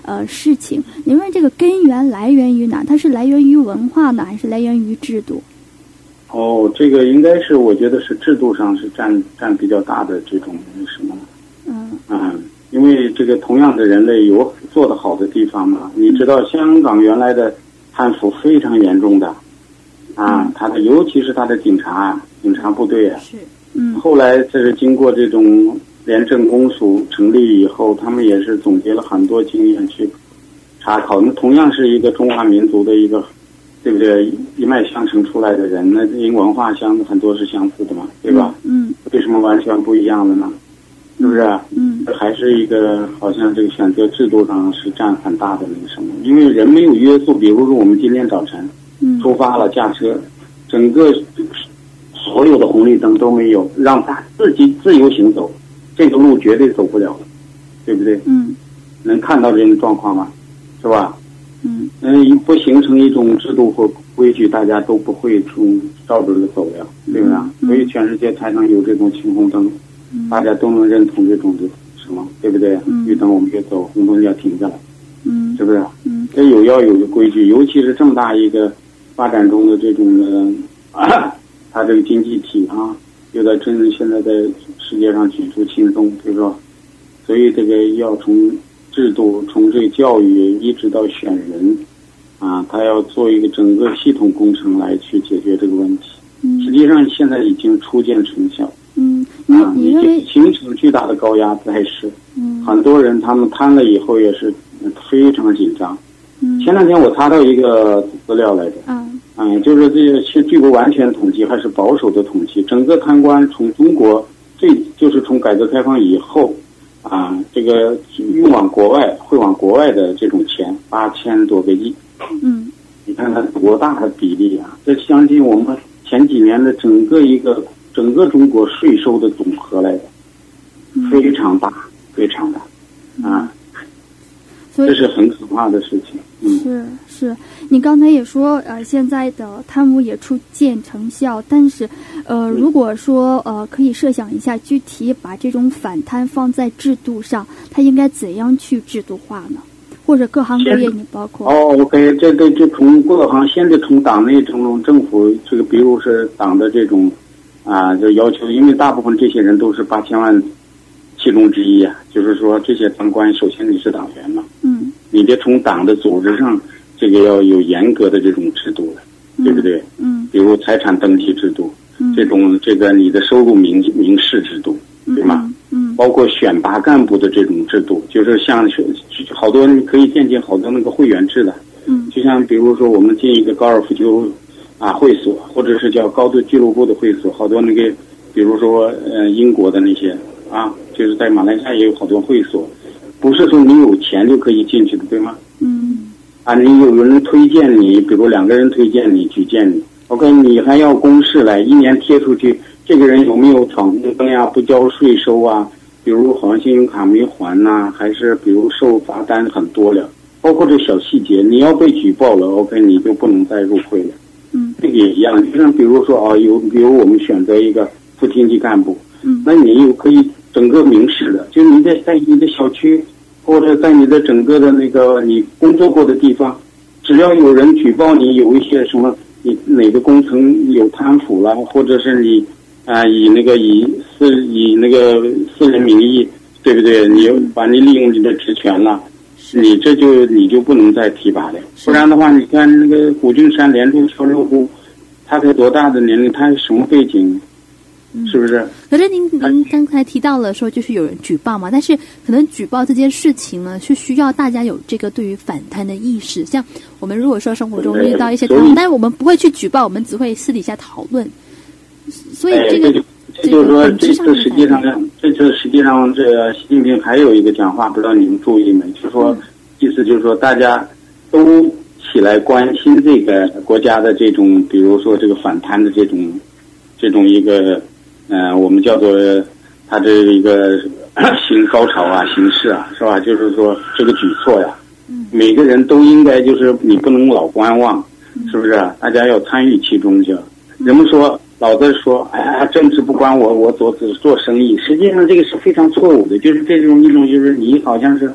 事情。您认为这个根源来源于哪？它是来源于文化呢，还是来源于制度？ 这个应该是我觉得是制度上是占比较大的这种什么。因为这个同样的人类有做得好的地方嘛。你知道香港原来的贪腐非常严重的他的尤其是他的警察部队是后来这是经过这种廉政公署成立以后，他们也是总结了很多经验去查考。那同样是一个中华民族的一个，对不对？一脉相承出来的人，那因文化很多是相似的嘛，对吧？为什么完全不一样的呢？是不是？还是一个好像这个选择制度上是占很大的那个什么？因为人没有约束，比如说我们今天早晨出发了驾车，整个所有的红绿灯都没有，让他自己自由行走，这个路绝对走不了，对不对？能看到这种状况吗？是吧？不形成一种制度或规矩，大家都不会照着走了，对吧？所以全世界才能有这种青红灯，大家都能认同这种的什么，对不对？绿灯我们就走，红灯要停下来，是不是？这要有个规矩，尤其是这么大一个发展中的这种的，它这个经济体又在现在在世界上举足轻重，对吧？所以这个要从制度，从这个教育一直到选人他要做一个整个系统工程来去解决这个问题。实际上现在已经初见成效。 你认为形成巨大的高压态势？很多人他们贪了以后也是非常紧张。前两天我查到一个资料来着，就是这个是据不完全统计，还是保守的统计，整个贪官从中国就是从改革开放以后这个会往国外的这种钱8000多个亿。你看看多大的比例这相近我们前几年的整个中国税收的总和来的，非常大，非常大这是很可怕的事情。 是，你刚才也说现在的贪污也初见成效，但是如果说可以设想一下，具体把这种反贪放在制度上，它应该怎样去制度化呢？或者各行各业你包括 OK， 这个就从各行，现在从党内从政府这个，比如是党的这种就要求，因为大部分这些人都是8000万其中之一就是说这些当官，首先你是党员嘛，你得从党的组织上，这个要有严格的这种制度的，对不对？比如财产登记制度，这个你的收入明示制度，对吗？包括选拔干部的这种制度，就是像好多人可以见进好多那个会员制的，就像比如说我们进一个高尔夫球会所，或者是叫高度俱乐部的会所，好多那个比如说英国的那些就是在马来西亚也有好多会所，不是说你有钱就可以进去的，对吗？你有人推荐你，比如2个人推荐你举荐你 ，OK， 你还要公示来1年贴出去，这个人有没有闯红灯不交税收比如好像信用卡没还还是比如受罚单很多了，包括这小细节，你要被举报了 ，OK， 你就不能再入会了。这个也一样，就像比如说比如我们选择一个副厅级干部，那你有可以整个明示的，就你在你的小区或者在你的整个的那个你工作过的地方，只要有人举报你有一些什么，你哪个工程有贪腐了，或者是你以那个私人名义，对不对？你把你利用你的职权了，你就不能再提拔了。不然的话，你看那个古俊山连中敲6户，他才多大的年龄，他什么背景？是不是？ 可是您刚才提到了说，就是有人举报嘛，但是可能举报这件事情呢，是需要大家有这个对于反贪的意识。像我们如果说生活中遇到一些贪污，但是我们不会去举报，我们只会私底下讨论。所以这就是说，这次实际上这个习近平还有一个讲话，不知道你们注意没？就是说，意思就是说，大家都起来关心这个国家的这种，比如说这个反贪的这种一个我们叫做他这一个新高潮形势是吧？就是说这个举措每个人都应该就是你不能老观望，是不是？大家要参与其中去。人们说老在说，政治不关我只做生意，实际上这个是非常错误的，就是这种一种就是你好像是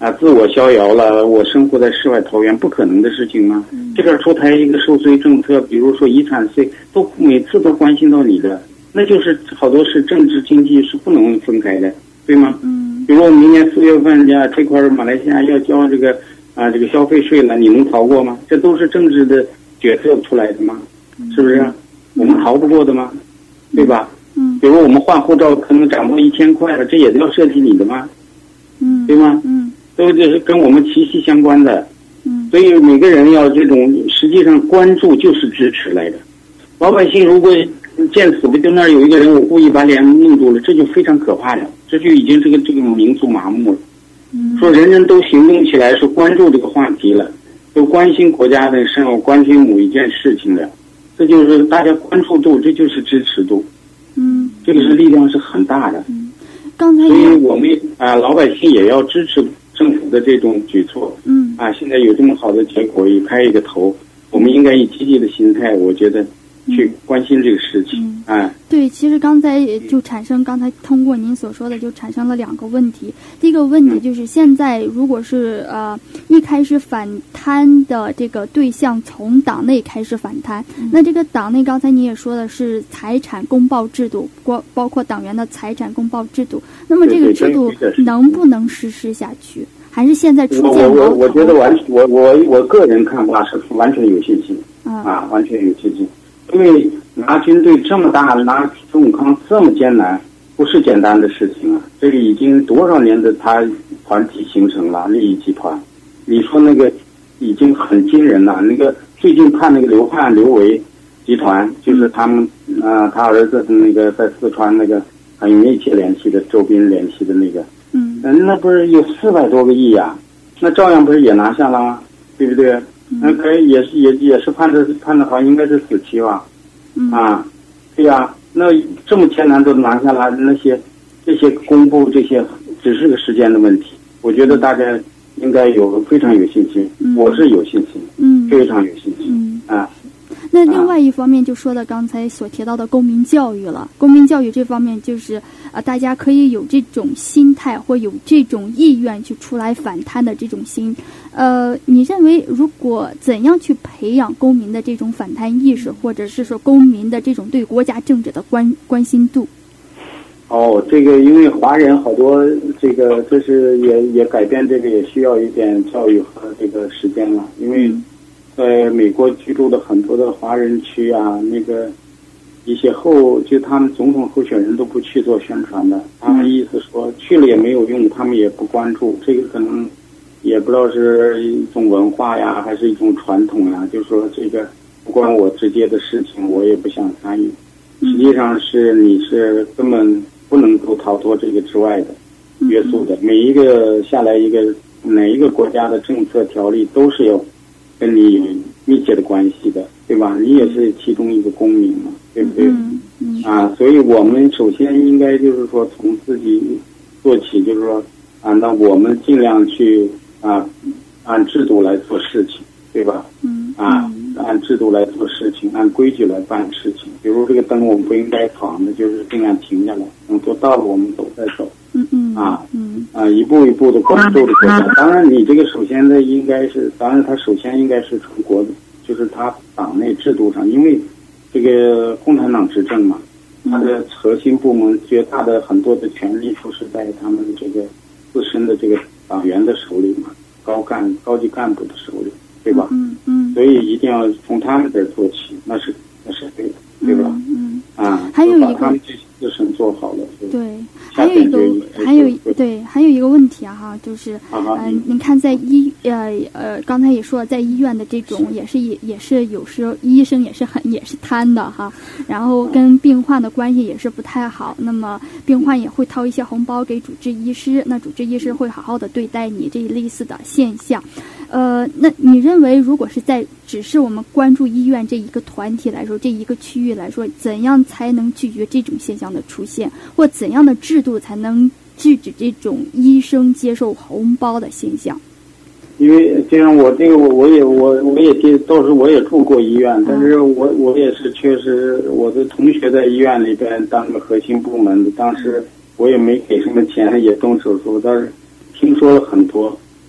自我逍遥了，我生活在世外桃源，不可能的事情吗？这边出台一个收税政策，比如说遗产税，都每次都关心到你的，那就是好多是政治经济是不能分开的，对吗？比如我明年4月份这块马来西亚要交这个消费税了，你能逃过吗？这都是政治的决策出来的吗？是不是？我们逃不过的吗？对吧？比如我们换护照可能涨到1000块了，这也要涉及你的吗？对吗？都是跟我们息息相关的。所以每个人要这种，实际上关注就是支持来的。老百姓如果见死不救，那儿有一个人我故意把脸弄住了，这就非常可怕了，这就已经这个民族麻木了。说人人都行动起来，说关注这个话题了，都关心国家的生活，关心某一件事情了，这就是大家关注度，这就是支持度。这个是力量是很大的。 刚才所以我们老百姓也要支持政府的这种举措。现在有这么好的结果，也开一个头，我们应该以积极的心态，我觉得去关心这个事情。 对，其实刚才就刚才通过您所说的就产生了2个问题。第一个问题就是现在如果是一开始反贪的这个对象从党内开始反贪，那这个党内刚才你也说的是财产公报制度，包括党员的财产公报制度，那么这个制度能不能实施下去？还是现在出现矛盾？ 我觉得我个人看法是完全有信心完全有信心，因为拿军队这么大，拿孙悟空这么艰难，不是简单的事情啊！这个已经多少年的他团体形成了利益集团，你说那个已经很惊人了。那个最近判那个刘维集团，就是他们他儿子那个在四川那个很密切联系的周斌联系的那个。那不是有400多个亿啊，那照样不是也拿下了吗？对不对？那可以也是判的好像应该是死期吧？对呀，那这么艰难都拿下来，这些公布这些只是个时间的问题。我觉得大家应该非常有信心，我是有信心，非常有信心那另外一方面就说到刚才所提到的公民教育了。公民教育这方面就是大家可以有这种心态或有这种意愿去出来反贪的这种心。你认为如果怎样去培养公民的这种反贪意识，或者是说公民的这种对国家政治的关心度？ 这个因为华人好多这是也改变，这个也需要一点教育和这个时间了。因为在美国居住的很多的华人区那个一些就他们总统候选人都不去做宣传的，他们意思说去了也没有用，他们也不关注。这个可能也不知道是一种文化呀，还是一种传统呀，就是说这个不关我直接的事情，我也不想参与。实际上你是根本不能够逃脱这个之外的约束的。每一个下来哪一个国家的政策条例都是要跟你有密切的关系的，对吧？你也是其中一个公民嘛，对不对？所以我们首先应该就是说从自己做起，就是说那我们尽量去按制度来做事情，对吧？按制度来做事情，按规矩来办事情。比如这个灯我们不应该闯的，就是尽量停下来，等做到了我们走再走。一步一步的关注的国家。当然你这个首先的应该是，他首先应该是从国的，就是他党内制度上，因为这个共产党执政嘛，他的核心部门绝大的很多的权力都是在他们这个自身的这个党员的手里嘛，高级干部的手里，对吧？所以一定要从他们这儿做起，那是对的，对吧？ 还有一个把他们自身做好了， 对，还有一个问题就是您看在刚才也说了，在医院的这种也是有时候医生也是贪的然后跟病患的关系也是不太好，那么病患也会掏一些红包给主治医师，那主治医师会好好的对待你，这一类似的现象。那你认为如果是只是我们关注医院这一个团体来说，这一个区域来说，怎样才能拒绝这种现象的出现，或怎样的制度才能制止这种医生接受红包的现象？ 因为就像我这个我也到时候我也住过医院，但是我也是确实我的同学在医院里边当个核心部门的，当时我也没给什么钱，也动手术，但是听说了很多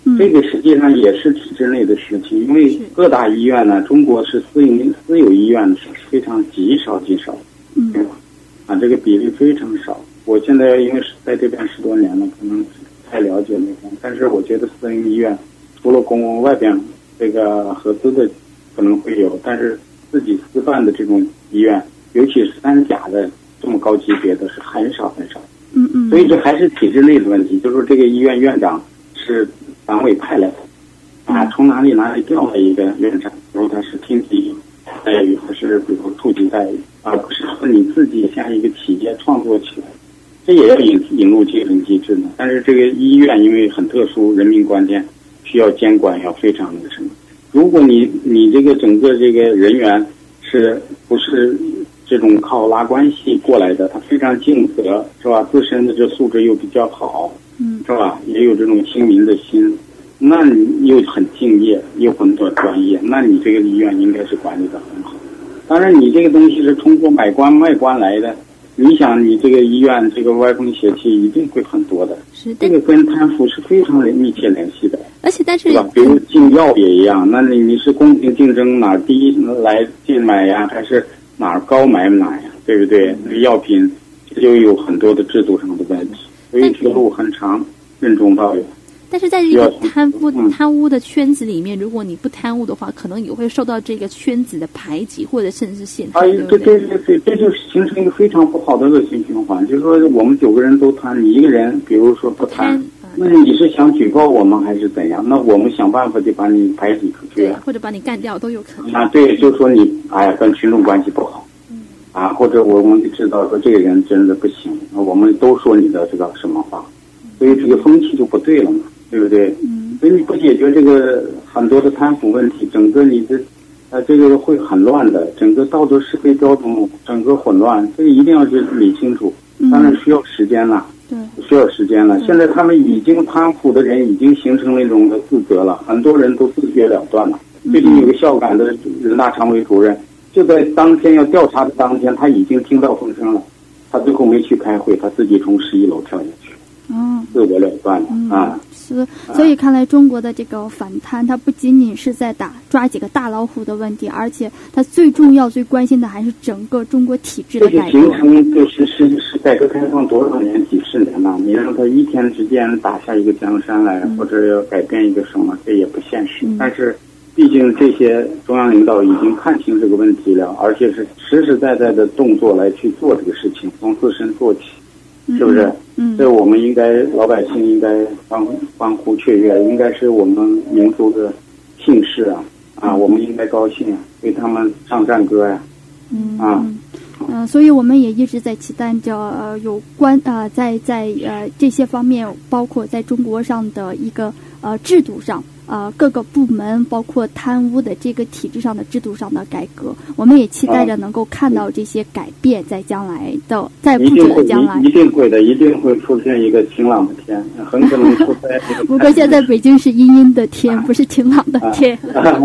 这个实际上也是体制内的事情，因为各大医院呢，中国是私有医院是非常极少，这个比例非常少。我现在因为是在这边10多年了，可能太了解那个，但是我觉得私营医院除了公共外边这个合资的可能会有，但是自己私办的这种医院，尤其是3甲的这么高级别的是很少。所以这还是体制内的问题，就是说这个医院院长是党委派来的从哪里调来一个院长，比如他是厅级待遇，还是比如处级待遇，而不是说你自己像一个企业创作起来，这也要引入竞争机制呢。但是这个医院因为很特殊，人民关键，需要监管要非常的什么。如果你这个整个这个人员是不是这种靠拉关系过来的，他非常尽责，是吧？自身的这素质又比较好，是吧？也有这种亲民的心，那你又很敬业，又很多专业，那你这个医院应该是管理的很好。当然，你这个东西是通过买官卖官来的，你想你这个医院这个歪风邪气一定会很多的。 是的， 这个跟贪腐是非常密切联系的。 而且但是， 比如进药也一样，那你是公平竞争，哪儿低来进买呀，还是哪儿高买哪呀，对不对？那个药品这就有很多的制度上的问题，所以这个路很长，任重道远。 但是在这个贪污的圈子里面，如果你不贪污的话，可能也会受到这个圈子的排挤或者甚至陷害。 对，这就形成一个非常不好的恶性循环。就是说，我们9个人都贪，你一个人比如说不贪，那你是想举报我们还是怎样？那我们想办法就把你排挤出去或者把你干掉都有可能。 对，就说你跟群众关系不好，或者我们就知道说这个人真的不行，我们都说你的这个什么话，所以这个风气就不对了嘛。对不对？所以你不解决这个很多的贪腐问题，整个你的这个会很乱的，整个道德是非标准整个混乱，这个一定要去理清楚。当然需要时间了，需要时间了。现在他们已经贪腐的人已经形成了一种的自责了，很多人都自觉了断了。最近有个孝感的人大常委主任，就在当天要调查的当天，他已经听到风声了，他最后没去开会，他自己从11楼跳下去，自我了断了所以看来中国的这个反贪，它不仅仅是在抓几个大老虎的问题，而且它最重要、最关心的还是整个中国体制的改革。 这个形成就是改革开放多少年、几十年了，你让他一天之间打下一个江山来，或者要改变一个什么，这也不现实。但是，毕竟这些中央领导已经看清这个问题了，而且是实实在在的动作来去做这个事情，从自身做起。是不是？这我们应该老百姓应该欢呼雀跃，应该是我们民族的幸事我们应该高兴为他们唱战歌呀。 所以我们也一直在期待着有关在这些方面，包括在中国上的一个制度上。各个部门包括贪污的这个体制上的制度上的改革，我们也期待着能够看到这些改变在将来的，在不久的将来。 一定会的，一定会出现一个晴朗的天，很可能出在这个。 不过现在北京是阴阴的天，不是晴朗的天。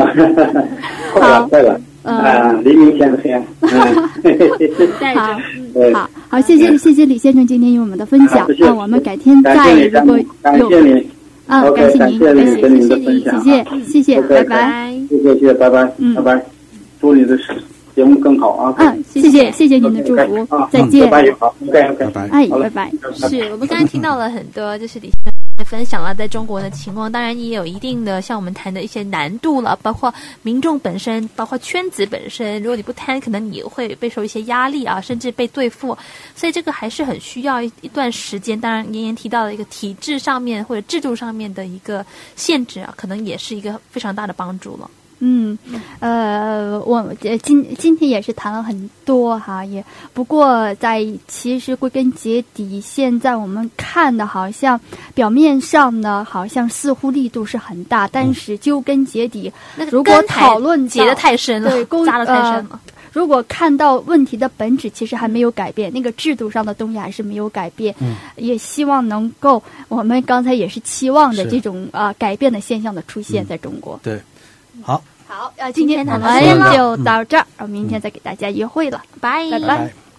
快了。黎明前的天。 好，谢谢李先生今天与我们的分享。我们改天再如果有。 感谢你。 感谢您，谢谢，拜拜。 谢谢，拜拜，拜拜。祝你的节目更好啊！ 谢谢您的祝福，再见。 拜拜， 拜拜。 是我们刚才听到了很多，就是李先生分享了在中国的情况，当然也有一定的像我们谈的一些难度了，包括民众本身，包括圈子本身，如果你不贪，可能你会备受一些压力甚至被对付，所以这个还是很需要一段时间。当然妍妍提到了一个体制上面或者制度上面的一个限制可能也是一个非常大的帮助了。 我今天也是谈了很多也不过其实归根结底，现在我们看的好像表面上呢，好像似乎力度是很大，但是究根结底，如果讨论结得太深了，扎得太深了。 如果看到问题的本质其实还没有改变，那个制度上的东西还是没有改变，也希望能够，我们刚才也是期望着这种改变的现象的出现在中国。 对，好， 今天我们就到这儿，明天再给大家约会了，拜拜。